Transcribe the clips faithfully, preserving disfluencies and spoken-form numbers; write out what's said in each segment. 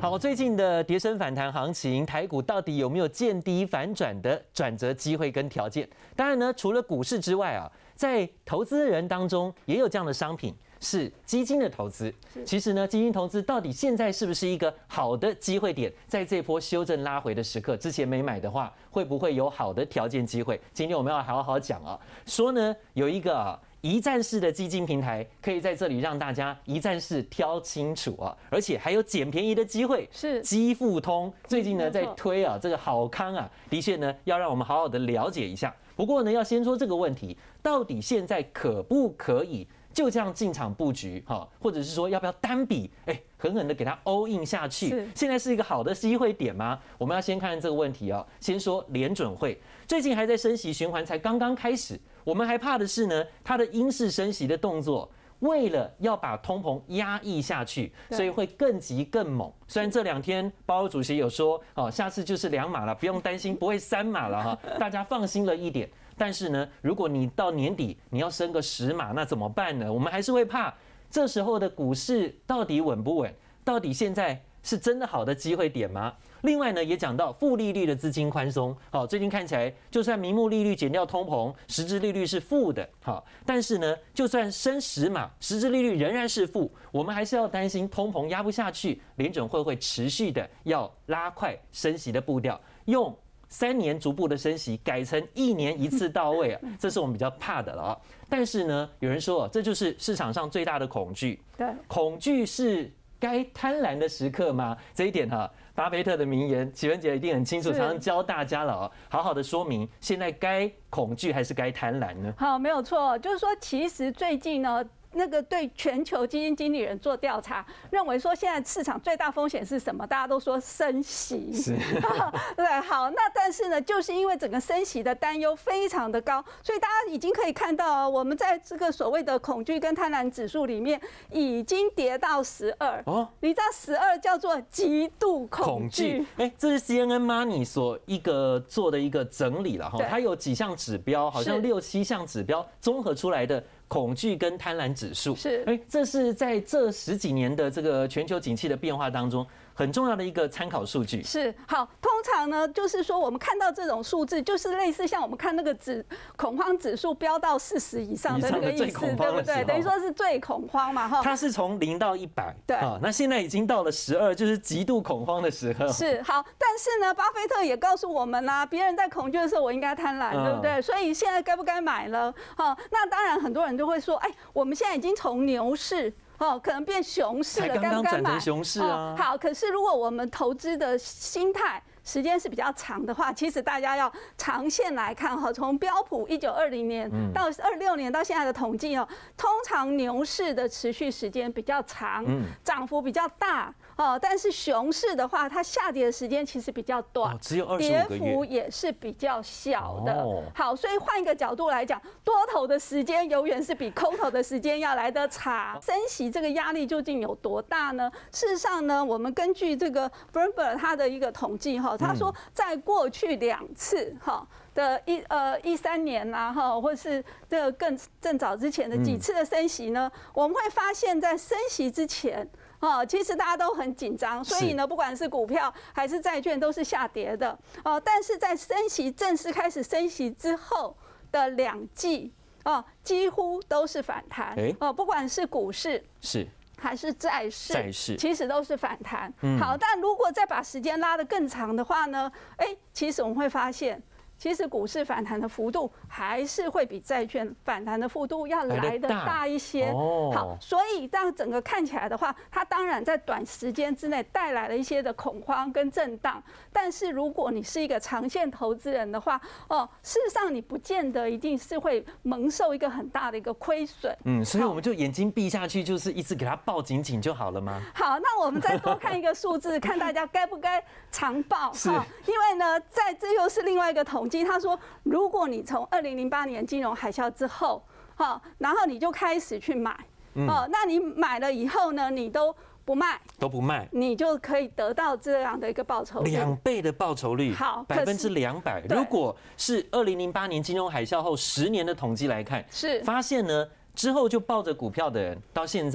好，最近的跌升反弹行情，台股到底有没有见低反转的转折机会跟条件？当然呢，除了股市之外啊，在投资人当中也有这样的商品。 是基金的投资，其实呢，基金投资到底现在是不是一个好的机会点？在这波修正拉回的时刻，之前没买的话，会不会有好的条件机会？今天我们要好好讲啊，说呢有一个啊一站式的基金平台，可以在这里让大家一站式挑清楚啊，而且还有捡便宜的机会。是基富通最近呢在推啊这个好康啊，的确呢要让我们好好的了解一下。不过呢，要先说这个问题，到底现在可不可以？ 就这样进场布局哈，或者是说要不要单笔哎狠狠的给它 all in 下去？现在是一个好的机会点吗？我们要先看这个问题啊。先说联准会最近还在升息循环，才刚刚开始。我们还怕的是呢，它的鹰式升息的动作，为了要把通膨压抑下去，所以会更急更猛。虽然这两天鲍尔主席有说哦，下次就是两码了，不用担心不会三码了哈，大家放心了一点。 但是呢，如果你到年底你要升个十码，那怎么办呢？我们还是会怕，这时候的股市到底稳不稳？到底现在是真的好的机会点吗？另外呢，也讲到负利率的资金宽松，好，最近看起来就算名目利率减掉通膨，实质利率是负的，好，但是呢，就算升十码，实质利率仍然是负，我们还是要担心通膨压不下去，联准会会持续的要拉快升息的步调，用。 三年逐步的升息，改成一年一次到位啊，这是我们比较怕的了啊。但是呢，有人说，这就是市场上最大的恐惧。对，恐惧是该贪婪的时刻吗？这一点哈、啊，巴菲特的名言，启文姐一定很清楚，常常教大家了啊，好好的说明现在该恐惧还是该贪婪呢？ 好，没有错，就是说，其实最近呢。 那个对全球基金经理人做调查，认为说现在市场最大风险是什么？大家都说升息，是，对，好，那但是呢，就是因为整个升息的担忧非常的高，所以大家已经可以看到，我们在这个所谓的恐惧跟贪婪指数里面已经跌到十二哦，你知道十二叫做极度恐惧， 哎，这是 C N N Money 所一个做的一个整理了哈，它有几项指标，好像六七项指标综合出来的。 恐惧跟贪婪指数是，哎，这是在这十几年的这个全球景气的变化当中很重要的一个参考数据。 是，好，通常呢，就是说我们看到这种数字，就是类似像我们看那个指恐慌指数飙到四十以上的那个意思，对不对？等于说是最恐慌嘛，哈。 它是从零到一百，对啊，那现在已经到了十二，就是极度恐慌的时候。 是，好，但是呢，巴菲特也告诉我们啦、啊，别人在恐惧的时候，我应该贪婪，对不对？所以现在该不该买了？好，那当然很多人。 就会说，哎，我们现在已经从牛市哦，可能变熊市了，该不该买？ 熊市啊、 哦。好，可是如果我们投资的心态时间是比较长的话，其实大家要长线来看哈，从标普一九二零年到二六年到现在的统计哦，通常牛市的持续时间比较长，涨幅比较大。 哦，但是熊市的话，它下跌的时间其实比较短， 哦、只有二十五个月， 跌幅也是比较小的。哦、好，所以换一个角度来讲，多头的时间永远是比空头的时间要来得长。升息这个压力究竟有多大呢？事实上呢，我们根据这个 Bloomberg 他的一个统计哈，他说在过去两次哈。 的一呃一三年呐、啊、哈，或是这个更更早之前的几次的升息呢，嗯、我们会发现，在升息之前，哦，其实大家都很紧张，所以呢，不管是股票还是债券都是下跌的哦。但是在升息正式开始升息之后的两季哦，几乎都是反弹哦，不管是股市是。 还是债市， 债市其实都是反弹。嗯、好，但如果再把时间拉得更长的话呢？哎、欸，其实我们会发现。 其实股市反弹的幅度还是会比债券反弹的幅度要来得大一些。好，所以这样整个看起来的话，它当然在短时间之内带来了一些的恐慌跟震荡。但是如果你是一个长线投资人的话，哦，事实上你不见得一定是会蒙受一个很大的一个亏损。 嗯，所以我们就眼睛闭下去，就是一直给它抱紧紧就好了吗？ 好，那我们再多看一个数字，看大家该不该长抱。是，因为呢，在这又是另外一个统。 他说，如果你从二零零八年金融海啸之后，好，然后你就开始去买，哦，那你买了以后呢，你都不卖， 都不卖， 你就可以得到这样的一个报酬率， 两倍的报酬率， 好， 百分之两百。如果是二零零八年金融海啸后十年的统计来看，是发现呢，之后就抱着股票的人，到现在。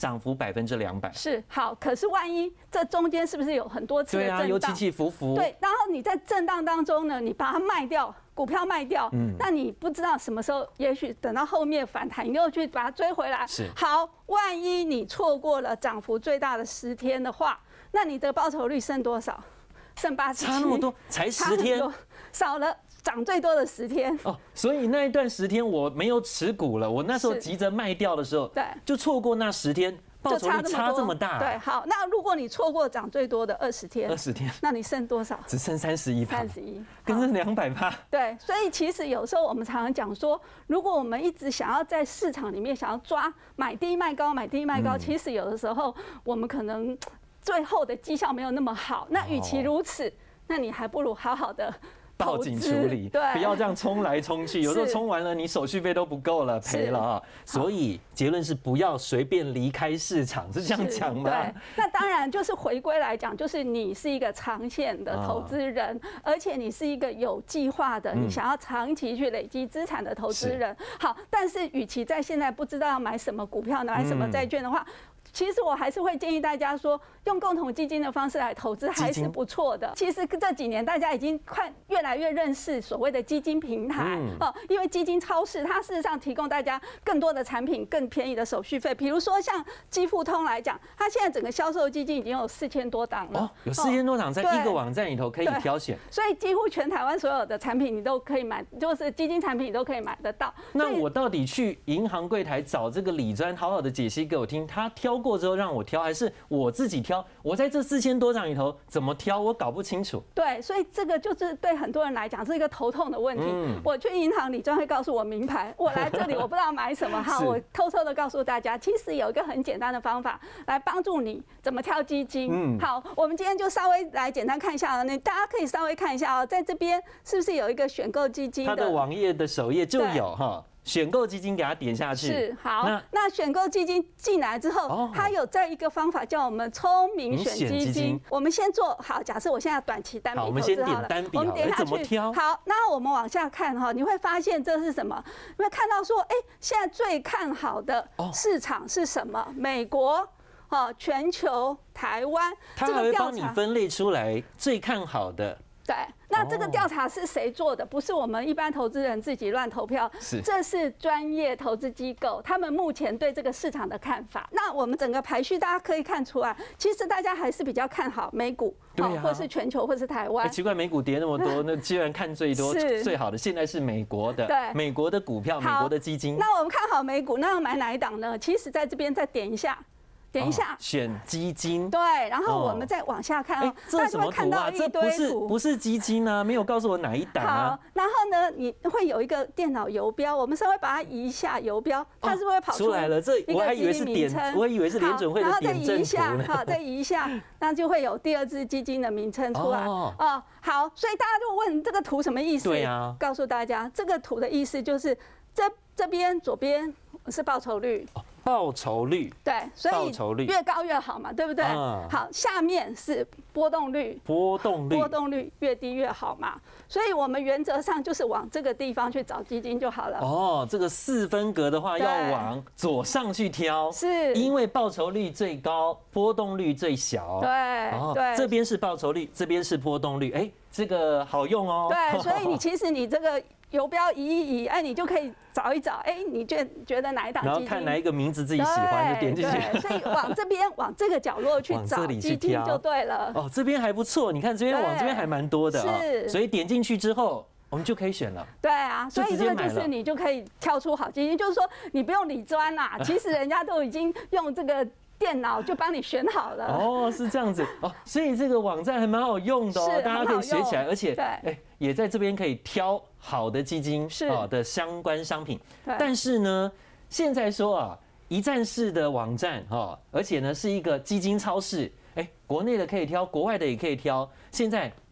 涨幅百分之两百。 是好，可是万一这中间是不是有很多次的震荡？ 对啊，有起起伏伏。 对，然后你在震荡当中呢，你把它卖掉。股票卖掉，嗯，那你不知道什么时候，也许等到后面反弹，你又去把它追回来。 是好，万一你错过了涨幅最大的十天的话，那你的报酬率剩多少？剩八十七， 差那么多，才十天， 少了涨最多的十天。 哦，所以那一段十天我没有持股了，我那时候急着卖掉的时候， 对， 就错过那十天。报酬率差这么大， 对，好，那如果你错过涨最多的二十天， 二十天， 那你剩多少？ 只剩三十一趴， 三十一， 跟着两百趴。 对，所以其实有时候我们常常讲说，如果我们一直想要在市场里面想要抓买低卖高，买低卖高，其实有的时候我们可能最后的绩效没有那么好。那与其如此，那你还不如好好的。 报警处理， 对， 不要这样冲来冲去，有时候冲完了你手续费都不够了，赔了啊。所以结论是不要随便离开市场，是这样讲吗？ 对，那当然就是回归来讲，就是你是一个长线的投资人，而且你是一个有计划的，你想要长期去累积资产的投资人。好，但是与其在现在不知道要买什么股票、买什么债券的话，其实我还是会建议大家说，用共同基金的方式来投资还是不错的。其实这几年大家已经快越来越认识所谓的基金平台哦，因为基金超市它事实上提供大家更多的产品、更便宜的手续费。比如说像基富通来讲，它现在整个销售基金已经有四千多档了， 哦，有四千多档在一个网站里头可以挑选， 所以几乎全台湾所有的产品你都可以买，就是基金产品你都可以买得到。 那我到底去银行柜台找这个理专好好的解析给我听，他挑过之后让我挑，还是我自己挑？我在这四千多张里头怎么挑？我搞不清楚。 对，所以这个就是对很多人来讲是一个头痛的问题。嗯、我去银行，理专会告诉我名牌，我来这里我不知道买什么。好，我偷偷的告诉大家，其实有一个很简单的方法来帮助你怎么挑基金。嗯、好，我们今天就稍微来简单看一下，那大家可以稍微看一下哦，在这边是不是有一个选购基金的？ 它的网页的首页就有哈。选购基金给它点下去是好，那那选购基金进来之后，哦、它有在一个方法叫我们聪明选基金。基金我们先做好，假设我现在短期单笔投资好了， 我们点下去，怎么挑？ 好，那我们往下看哈，你会发现这是什么？你会看到说，哎，现在最看好的市场是什么？哦、美国。哦，全球、台湾， 它还会帮你分类出来最看好的。 对，那这个调查是谁做的？不是我们一般投资人自己乱投票， 是这是专业投资机构他们目前对这个市场的看法。那我们整个排序，大家可以看出来，其实大家还是比较看好美股， 对、啊， 或是全球，或是台湾。 奇怪，美股跌那么多，那既然看最多、最好的，现在是美国的， 对， 美国的股票，美国的基金。 那我们看好美股，那要买哪一档呢？其实在这边再点一下。点一下， 选基金。 对，然后我们再往下看哦， 这什么图啊？这不是不是基金啊，没有告诉我哪一档啊。 好，然后呢，你会有一个电脑游标，我们稍微把它移一下游标，它是不是会跑出来了？这我还以为是点，我以为是联准会的点阵图呢。 好，再移一下，那就会有第二支基金的名称出来。哦，好，所以大家就问这个图什么意思？ 对啊， 告诉大家，这个图的意思就是这这边左边是报酬率。 报酬率对，所以越高越好嘛，对不对？嗯、好，下面是波动率， 波动率， 波动率越低越好嘛。所以我们原则上就是往这个地方去找基金就好了。 哦，这个四分格的话要往左上去挑， 是， 因为报酬率最高，波动率最小。 对，哦、对， 这边是报酬率，这边是波动率，哎，这个好用哦。 对，所以你其实你这个游标移一移，哎，你就可以找一找，哎，你觉觉得哪一档基金， 然后看哪一个名字自己喜欢就点进去。 所以往这边往这个角落去找基金就对了。 哦，这边还不错，你看这边往这边还蛮多的啊。 是， 所以点进去之后，我们就可以选了。 对啊，所以这个就是你就可以挑出好基金，就是说你不用理专啦，其实人家都已经用这个电脑就帮你选好了。 哦，是这样子哦，所以这个网站还蛮好用的哦，大家可以学起来，而且哎也在这边可以挑好的基金啊的相关商品。但是呢，现在说啊，一站式的网站哈，而且呢是一个基金超市，哎，国内的可以挑，国外的也可以挑。现在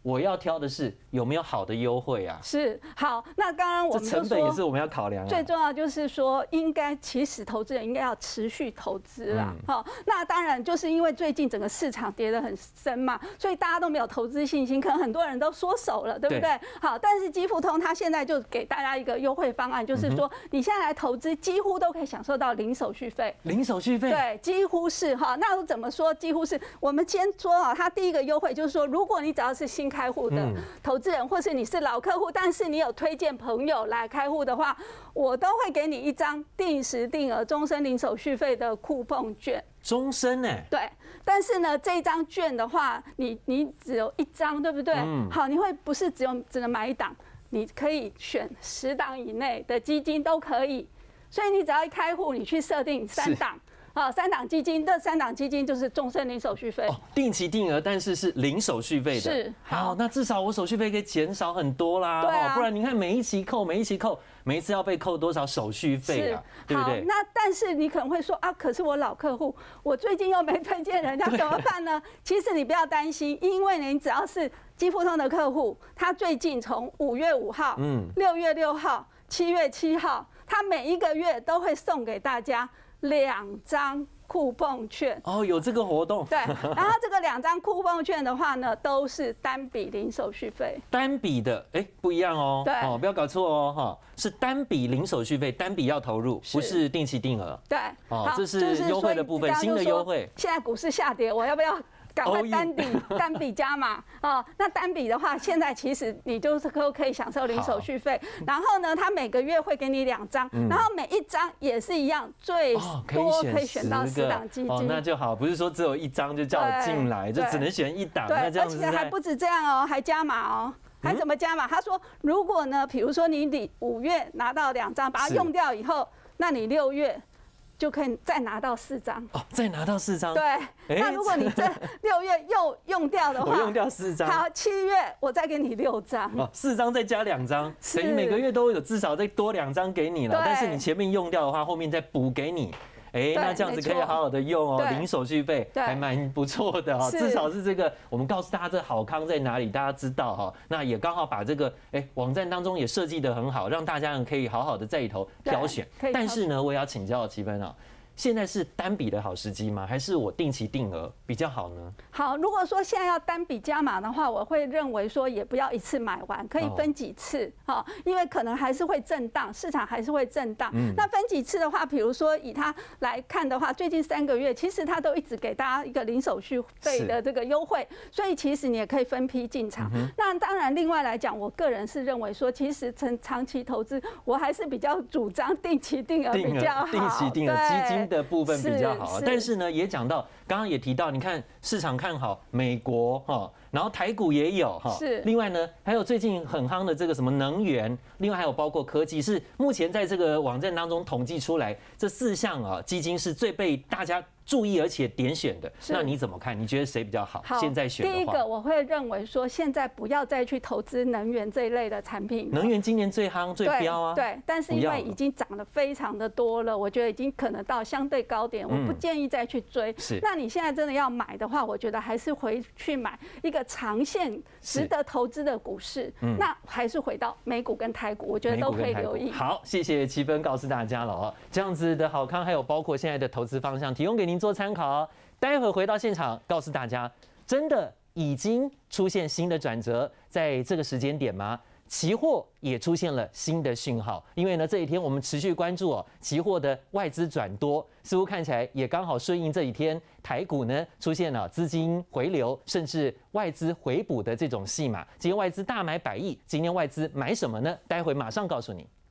我要挑的是有没有好的优惠啊？ 是好，那刚刚我们这成本也是我们要考量啊。 最重要就是说，应该其实投资人应该要持续投资啦。好、嗯，那当然就是因为最近整个市场跌得很深嘛，所以大家都没有投资信心，可能很多人都缩手了，对不对？对好，但是基富通它现在就给大家一个优惠方案，就是说你现在来投资，几乎都可以享受到零手续费。 零手续费？ 对，几乎是哈。那怎么说？几乎是我们先说啊，它第一个优惠就是说，如果你只要是新开户的投资人，或是你是老客户，但是你有推荐朋友来开户的话，我都会给你一张定时定额、终身零手续费的酷碰券。 终身哎， 对，但是呢，这张券的话，你你只有一张，对不对？嗯、好，你会不是只有只能买一档，你可以选十档以内的基金都可以，所以你只要一开户，你去设定三档。啊，三档基金，这三档基金就是终身零手续费哦， 定期定额，但是是零手续费的。 是， 好，那至少我手续费可以减少很多啦。 对啊， 不然你看每一期扣，每一期扣，每一次要被扣多少手续费啊？对不对？ 那但是你可能会说啊，可是我老客户，我最近又没推荐人家，怎么办呢？其实你不要担心，因为你只要是基富通的客户，他最近从五月五号、嗯，六月六号、七月七号，他每一个月都会送给大家两张酷碰券哦，有这个活动。 对，然后这个两张酷碰券的话呢，都是单笔零手续费。 单笔的，哎，不一样哦。 对， 哦，不要搞错哦，哈，是单笔零手续费，单笔要投入，不是定期定额。 对， 哦，这是优惠的部分，新的优惠。 现在股市下跌，我要不要？赶快单笔单笔加码哦，那单笔的话，现在其实你就是都可以享受零手续费。然后呢，它每个月会给你两张，然后每一张也是一样，最多可以选到十档基金。 哦，那就好，不是说只有一张就叫我进来，就只能选一档。那这样子， 而且还不止这样哦，还加码哦。还怎么加码？他说，如果呢，比如说你你五月拿到两张，把它用掉以后，那你六月就可以再拿到四张哦，再拿到四张。 对，那如果你这六月又用掉的话， 我用掉四张。 好，七月我再给你六张。 哦，四张再加两张，等于每个月都有至少再多两张给你了。但是你前面用掉的话，后面再补给你。哎，那这样子可以好好的用哦，零手续费还蛮不错的哦，至少是这个我们告诉大家这好康在哪里，大家知道哈。那也刚好把这个哎网站当中也设计得很好，让大家可以好好的在里头挑选。但是呢，我也要请教齐芬啊。现在是单笔的好时机吗？还是我定期定额比较好呢？ 好，如果说现在要单笔加码的话，我会认为说也不要一次买完，可以分几次，哈，因为可能还是会震荡，市场还是会震荡。嗯、那分几次的话，比如说以它来看的话，最近三个月其实它都一直给大家一个零手续费的这个优惠，所以其实你也可以分批进场。嗯、那当然，另外来讲，我个人是认为说，其实长长期投资，我还是比较主张定期定额比较好， 定期定额基金的部分比较好，但是呢，也讲到，刚刚也提到，你看市场看好美国哈，然后台股也有哈， 是。 另外呢，还有最近很夯的这个什么能源，另外还有包括科技，是目前在这个网站当中统计出来这四项啊基金是最被大家注意而且点选的。那你怎么看？你觉得谁比较好？ 好， 现在选的话， 第一个我会认为说，现在不要再去投资能源这一类的产品。 能源今年最夯最标啊， 对，但是因为已经涨得非常的多了，我觉得已经可能到相对高点，我不建议再去追。 是， 那你现在真的要买的话，我觉得还是回去买一个长线值得投资的股市。那还是回到美股跟台股，我觉得都可以留意。 好，谢谢齐芬告诉大家了哦，这样子的好康，还有包括现在的投资方向，提供给您做参考。待会回到现场，告诉大家，真的已经出现新的转折，在这个时间点吗？期货也出现了新的讯号，因为呢这几天我们持续关注哦，期货的外资转多，似乎看起来也刚好顺应这几天台股呢出现了资金回流，甚至外资回补的这种戏码。今天外资大买百亿，今天外资买什么呢？待会马上告诉你。